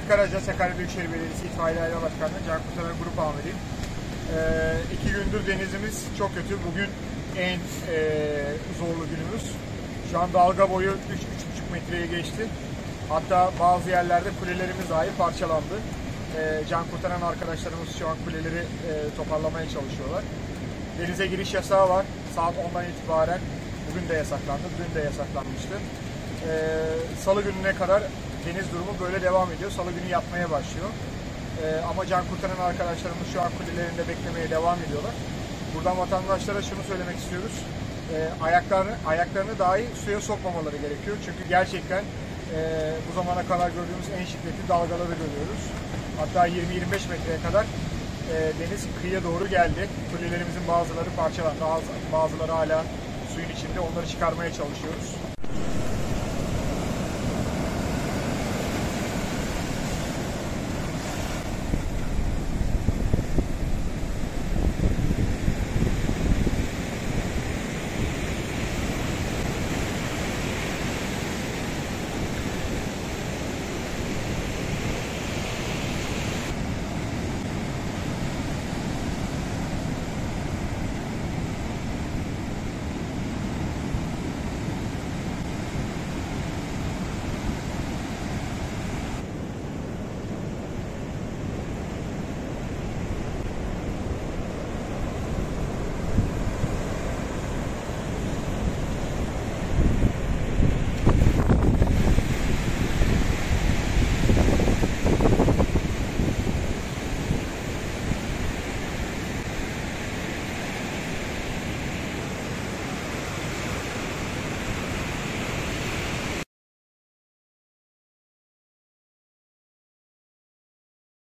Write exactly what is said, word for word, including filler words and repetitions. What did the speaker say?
Ahmet Karaca, Sakarya Büyükşehir Belediyesi İtfaiye Daire Başkanı, Can Kurtaran Grup Amiriyim. Ee, iki gündür denizimiz çok kötü. Bugün en e, zorlu günümüz. Şu an dalga boyu üç üç buçuk metreye geçti. Hatta bazı yerlerde kulelerimiz dahi parçalandı. Ee, can kurtaran arkadaşlarımız şu an kuleleri e, toparlamaya çalışıyorlar. Denize giriş yasağı var. Saat ondan itibaren bugün de yasaklandı, dün de yasaklanmıştı. Ee, Salı gününe kadar deniz durumu böyle devam ediyor. Salı günü yatmaya başlıyor. Ee, ama can kurtaran arkadaşlarımız şu an kulelerinde beklemeye devam ediyorlar. Buradan vatandaşlara şunu söylemek istiyoruz. Ee, ayaklarını, ayaklarını dahi suya sokmamaları gerekiyor. Çünkü gerçekten e, bu zamana kadar gördüğümüz en şiddetli dalgaları görüyoruz. Hatta yirmi yirmi beş metreye kadar e, deniz kıyıya doğru geldi. Kulelerimizin bazıları parçalandı, bazıları hala suyun içinde. Onları çıkarmaya çalışıyoruz.